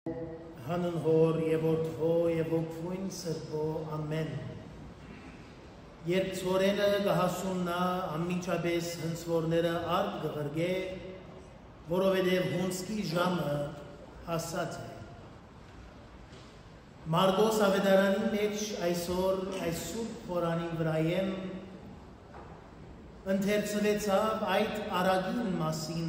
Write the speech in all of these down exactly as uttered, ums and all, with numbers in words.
Հանուն հոր և որդվո և ոգվույն սրբո, ամեն։ Երբ ծորենը գահասուննա ամմիջապես հնցվորները արդ գղրգե, որովհետև հունսկի ժամը հասած է։ Մարգոս ավետարանի մեջ այսօր այս սուրբ խորանի վրայեմ ընթերցվեցավ այդ արագին մասին,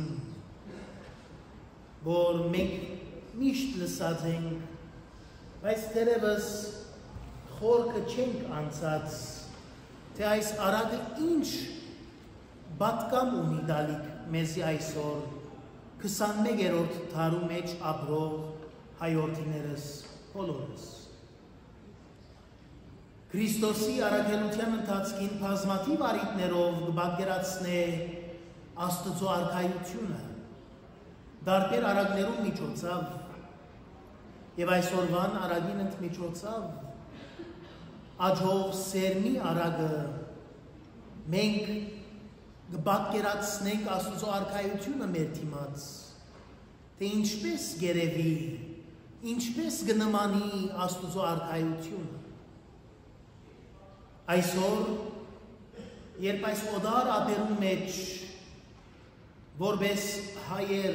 որ մենք միշտ լսած ենք, բայց դերևս խորքը չենք անցած, թե այս արագը ինչ բատկամ ունի դալիք մեզի այսօր քսանմեկերորդ դարու մեջ ապրող հայորդիներս բոլորս։ Քրիստոսի արագելության ընթացքին բազմաթիվ առիթներով կպատկերացնե Աստծո արքայությունը, դարբեր արագներում միջոցով և այսօրվան արագին ընդմիջոցով աջող սերմի արագը մենք կպատկերացնենք Աստծո արքայությունը մեր թիմաց, թե ինչպես գերևի, ինչպես կնմանի Աստծո արքայությունը։ Այսօր, երբ այս օդար ափերում մեջ որպես հայեր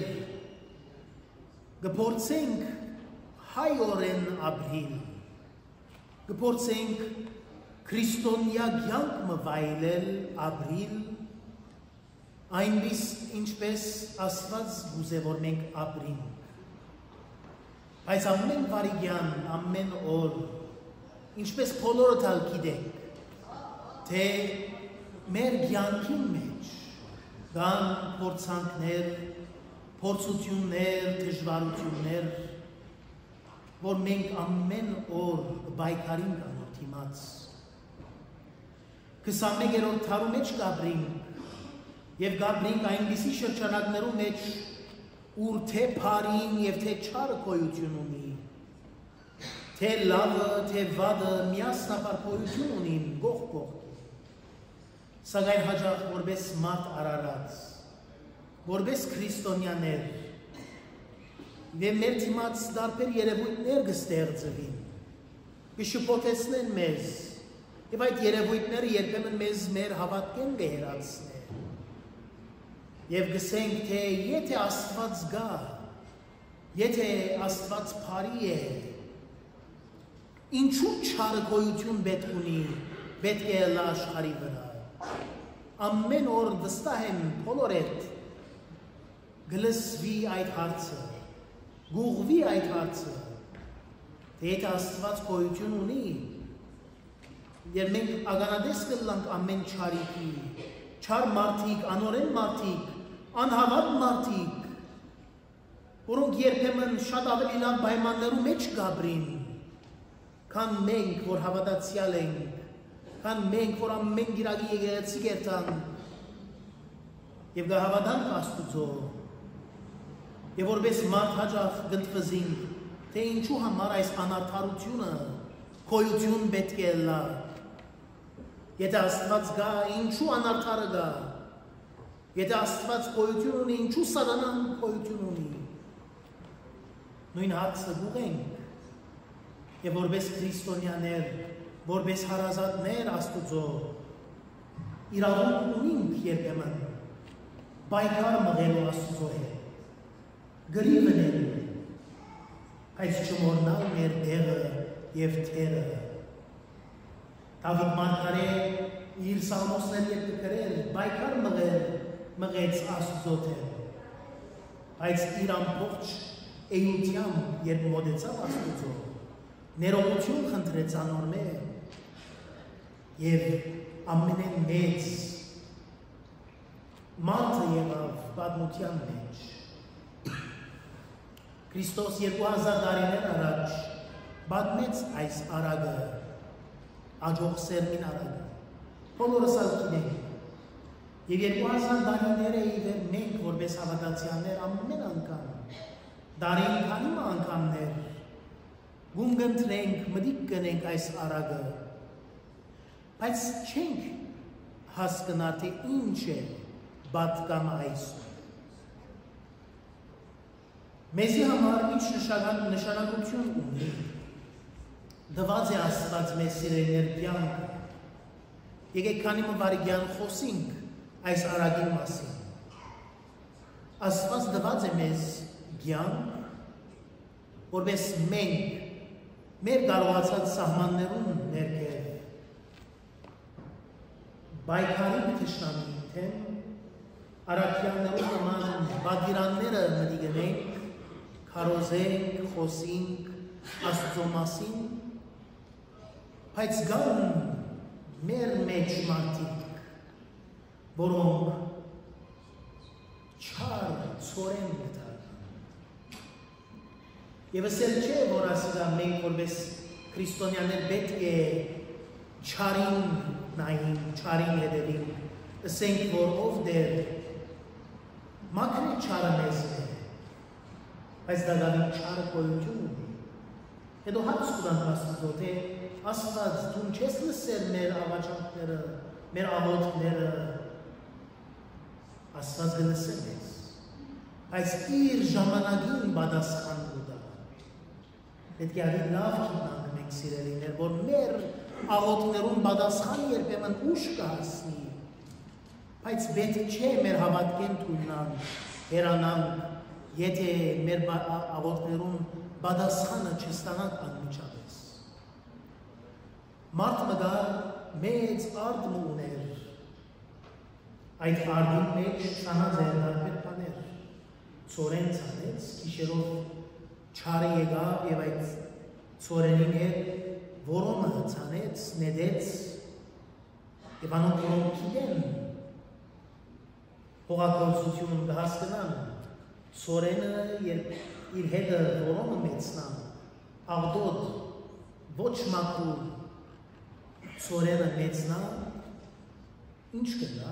կփորձենք հայորեն ապրիլ, կփորձենք քրիստոնյա կյանքը վայելել, ապրիլ, այնպես ինչպես Աստված գուզե որ մենք ապրենք։ Բայց ամեն վարիգյան, ամեն օր, ինչպես բոլորը թալ գիտենք, թե մեր կյանքի մեջ կան փորձանքներ, փորձություններ, դժվարություններ, որ մենք ամեն օր բայկարին կանոր թիմաց։ քսանմեկերորդ դարու մեջ կապրինք և կապրինք այնպիսի շրջանակներու մեջ, ուր թե փարին և թե չարը գոյություն ունի, թե լավը, թե վատը միասնաբար գոյություն ունին գող կողքի, սակայն հաճախ որպես մարդ արարած, որպես քրիստոնյաներ, և մեր թիմաց դարբեր երևույթներ կստեղծվին, կշփոթեցնեն մեզ, և այդ երևույթները երբեմն մեզ մեր հավատքեն կհեռացնեն, և գսենք, թե եթե Աստված գա, եթե Աստված բարի է, ինչու չարը գոյություն պետք ունի, պետք է ելա աշխարհի վրա։ Ամեն օր վստահ եմ բոլոր հետ գլսվի այդ հարցը, գուղվի այդ հարցը, թե եթե Աստված գոյություն ունի, և մենք ագանադես կլանք ամեն չարիքի, չար մարդիկ, անօրեն մարդիկ, անհավատ մարդիկ, որոնք երբեմն շատ ավելի լավ պայմաններու մեջ կապրին, քան մենք, որ հավատացյալ ենք, քան մենք, որ ամեն գիրագի եկեղեցի կերտանք, և կհավատանք Աստուծո, և որպես մարդ հաճախ գնդվզինք, թե ինչու համար այս անարդարությունը գոյություն պետք է լա, եթե Աստված գա, ինչու անարդարը գա, եթե Աստված գոյություն ունի, ինչու սատանան գոյություն ունի, նույն հարցը գուղենք և որպես քրիստոնյաներ, որպես հարազատներ Աստուծո, իրավունք ունենք երբեմն բայկար մղելու Աստուծո հետ, գրիվնել, այս չմորնալ մեր դեղը և թերը։ Դավիթ մարգարե իր սաղմոսներ երբ կրել, բայկար մղեց Աստուծո թերը, բայց իր ամբողջ էյությամբ երբ մոտեցավ Աստուծո, ներողություն խնդրեց անոր և ամենեն մեծ մարդը եղավ պատմության մեջ։ Քրիստոս երկու հազար տարիներ առաջ պատմեց այս արագը, աջող սերմին արագը, բոլորս ալ գիտենք, և երկու հազար տարիներ է իվեր մենք որպես հավատացյալներ ամեն անգամ, դարին քանի անգամներ, գում կընտրենք, մտիկ կնենք այս արագը, բայց չենք հասկնար, թե ինչ է պատկամ այսօր։ մեզի համար ինչ նշանակություն ունի, դված է Աստված մեզ սիրելիներ կյանքը, եկեք քանի մվարիգյան խոսինք այս արագի մասին, Աստված դված է մեզ կյանք, որպես մենք մեր կարողացած սահմաններում ներկեր բայկարի թշնամիի թեմ առաքյաններում նման բادرանները մտի գնենք, քարոզենք, խոսենք Աստծո մասին, բայց գան մեր մեջ մարդիկ, որոնք չար ծորեն գտան։ Եվ ասել չէ, որ ասիգա մենք որպես քրիստոնյաներ պետք է չարին նային, չարին հետևին, ասենք, որ ով դեր մաքրի չարը մեզ է, բայց դադարին չարը կոյություն ունի։ Հետո հաց կուտան Աստծո, թե Աստված դուն չես լսել մեր աղաչանքները, մեր աղոթքները, Աստված գլսել ես, բայց իր ժամանակին բադասխան կուտա։ Պետք է արի լավ կիտնանք մենք սիրելիներ, որ մեր աղոթքներում բադասխան երբեմն ուշ կհասնի, բայց պետք չէ մեր հավատքեն թույլնան, հերանանք, եթե մեր աղոթքներում բադասխանը չստանանք անմիջապես։ Մարդ մգար մեծ արդ ուներ, այդ արդին մեջ ծանած էր դարբեր բաներ, ծորեն ծանեց, կիշերով չարը եկավ և այդ ծորենին էր որոնը ծանեց, նետեց և անոնք որոնք գիտեն հողագործությունում կհասկնան, ծորենը իր հետը որոնը մեծնան, աղդոտ ոչ մաքուր ծորենը մեծնա, ինչ կգա,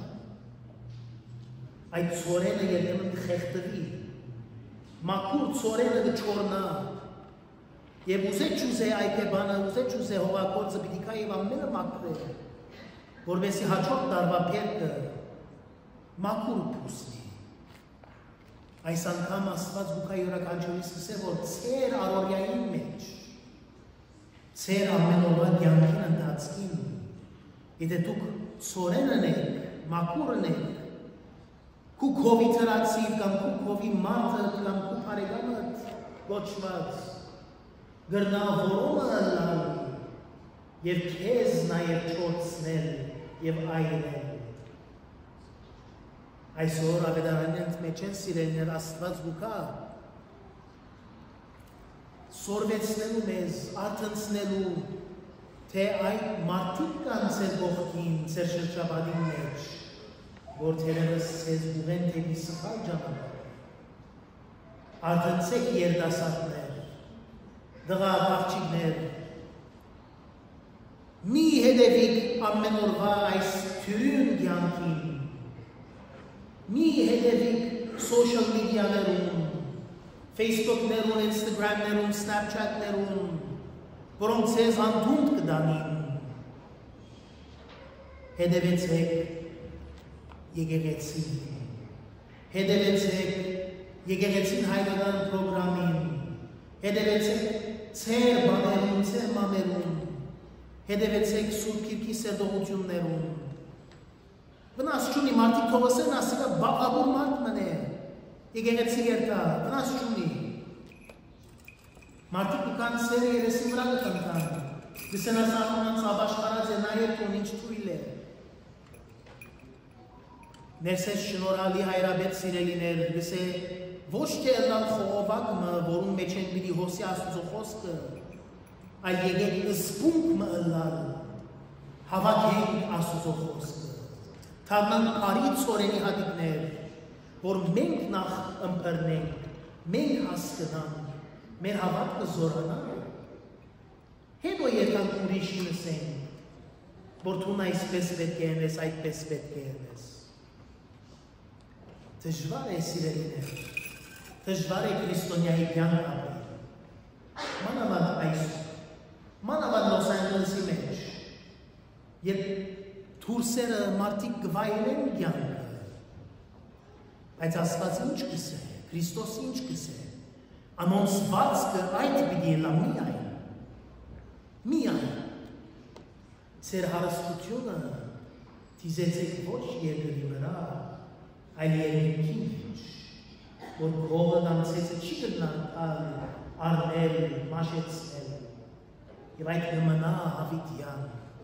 այդ ծորենը երբեմն կխեղդվի, մաքուր ծորենը կչորնա, և ուզե չուզե այդ է բանը, ուզե չուզե հողագործը պիտի կա և ամենը մաքուր է, որովհետեւ հաջորդ տարվա փերքը մաքուր փուսնի։ Այս անգամ Աստված գուկա յուրաքանչյուրիս ասե, որ ծեր առօրյային մեջ, ծեր ամենօրվա կյանքին ընթացքին, եթե դուք ծորենն եք, մաքուրն եք, քու քովի թրացիր կամ քու քովի մարդը կամ քու բարեկամդ ոչված գրնա որոնը լալ և քեզ նաև չորցնել և այլնել։ Այսօր ավետարանյանց մեջ են սիրելիներ Աստված գուկա սորվեցնելու մեզ, արթնցնելու, թե այդ մարդիկ կան ձեր կողքին, ձեր շրջապատին մեջ, որ թերևս ձեզ ուղեն թեպի սխալ ժամանակ։ Արթնցեք երիտասարդներ, դղա աղջիկներ, մի հետևիկ ամեն օրվա այս թյուրին կյանքին, մի հետևիկ սոշիալ մեդիաներում, Facebook-ներում, Instagram-ներում, Snapchat-ներում, որոնք ձեզ անդունդ կդանին, հետևեցեք եկեղեցին, հետևեցեք եկեղեցին հայկական պրոգրամին, հետևեցեք ծեր բաներում, ծեր մաներում, հետևեցեք Սուրբ Քիրքի սերտողություններում, վնաս չունի մարդիկ թողոսեն ասիկա բաղավոր մարդ մնե, եկեղեցի երտա, վնաս չունի, մարդիկ կան ծեր երեսի վրա կտնկան, գսեն ասանոնանց աբաշխարած է նայեր կոն ինչ թույլ է, ներսես շնորհալի հայրաբետ սիրելիներ, գսե ոչ թե ըլլան խողովակը, որում մեջ են պիտի հոսի Աստծո խոսքը, այլ եկեք ըսպունքը ըլլալ, հավաքենք Աստծո խոսքը, թարնանք բարի ծորենի հատիկներ, որ մենք նախ ըմբռնենք, մենք հասկնանք, մեր հավատքը զորանանք, հետո երկանք ուրիշին ասենք, որ դու այսպես պետք է եղես, այդպես պետք է եղես։ Դժվար է սիրելիներ, դժվար է քրիստոնյայի կյանք ապրել, մանավանդ այսօր, մանավանդ Լոս Անջելեսի մեջ, երբ դուրսերը մարդիկ կվայելեն կյանքը, բայց Աստված ինչ կսե, Քրիստոս ինչ կսե, Ամոնցվածքը այդ պիտի լա միայն, միայն, ծեր հարստությունը թիզեցեք ոչ երկրի վրա, այլ երկին ոչ, որ գողը դամցեցը չի գտնան արնել, մաշեցնել, և այդ նմնա հավիտյան։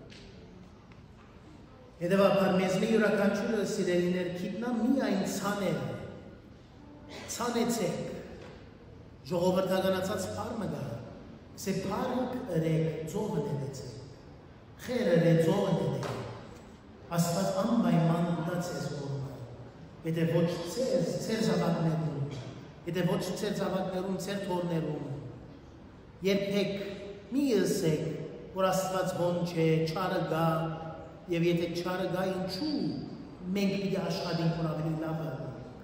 Հետևաբար մեզ մի յուրաքանչյուրը սիրելիներ գիտնա միայն ցանել, ցանեցեք, ժողովրդականացած փառը գա, սե փառք ըրեք ծովը նետեցեք, խերը ռե ծովը նետեք, Աստված անպայման դացես որմը, եթե ոչ ծեր, ծեր զավակներում, եթե ոչ ծեր զավակներում, ծեր թորներում, երբեք մի ըսեք, որ Աստված բոն չէ, չարը գա, և եթե չարը գա ինչու, մենք պիտի աշխատենք, որ ավելի լավը։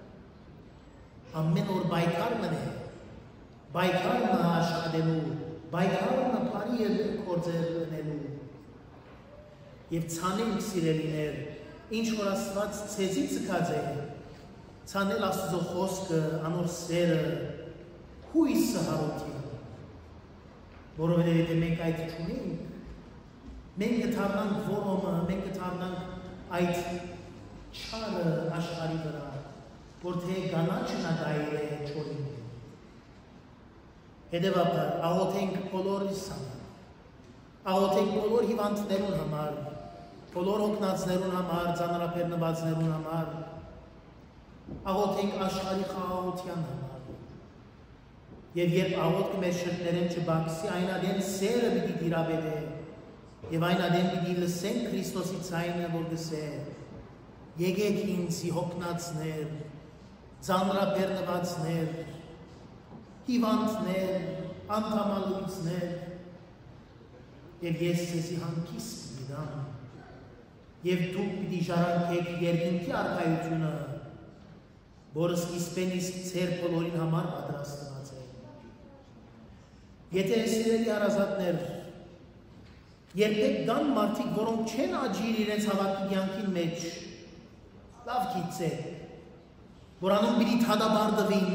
Ամեն օր բայկարն է, բայկարն է աշխատելու, բայկարն է պարի է կործեր ընելու, և ցանենք սիրելիներ, ինչ որ Աստված ցեզի ցկած է, ցանել Աստծո խոսքը, անոր սերը, հույսը հարություն, որովհետև եթե մենք այդ չունենք, մենք կդառնանք որոմը, մենք կդառնանք այդ չարը աշխարհի վրա, որ թե գանաչն ադայր է չորին։ Հետևաբար աղոթենք բոլորիս համար, աղոթենք բոլոր հիվանդներուն համար, բոլոր հոգնածներուն համար, ծանրաբեռնվածներուն համար, աղոթենք աշխարհի խաղաղության համար։ Եվ երբ աղոթքը մեր շրթներեն չբացի, այն adեն սերը պիտի դիրաբերե, եւ այն adեն պիտի լսենք Քրիստոսի ցայնը, որ գսե. Եկեք ինձի հոգնածներ, ծանրաբեռնվածներ, հիվանդներ, անդամալույցներ, եւ ես ձեզի հանգիստ պիտի տամ, եւ դուք պիտի ժառանգեք երկինքի արքայությունը, որը սկիզբեն իսկ ձեր բոլորին համար պատրաստված է։ Եթե սիրելի հարազատներ, երբեք կան մարդիկ, որոնք չեն աճիր իրենց հավատքի կյանքին մեջ, լավ գիտեք, որ անոնք պիտի թադաբարդվին,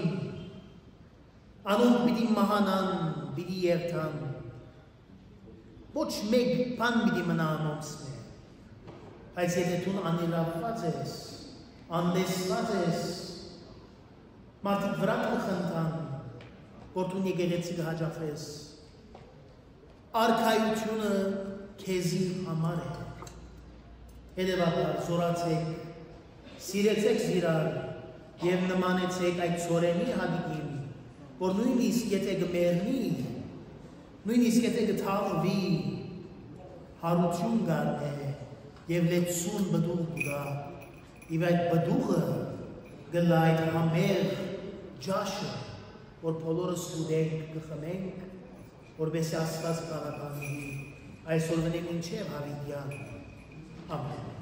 անոնք պիտի մահանան, պիտի երթան, ոչ մեկ բան պիտի մնա անոնց մե, բայց եթե դու անիրավված ես, անդեսված ես, մարդիկ վրա կխնդան, որ դու եկեղեցի կհաջախես, արքայությունը քեզի համար է, հետևաբար զորացեք, սիրեցեք զիրար և նմանեցեք այդ ծորենի հատիկին, որ նույնիսկ եթե կմերնի, նույնիսկ եթե կթաղվի, հարություն գարն է և լեցուն բդուղ կգա, և այդ բդուղը գլա այդ համեղ ջաշը, որ բոլորս ուդենք կխմենք, որբեսի Աստված կարապանվի, այսօր վնեմ ինչև հավիդյան, ամեն։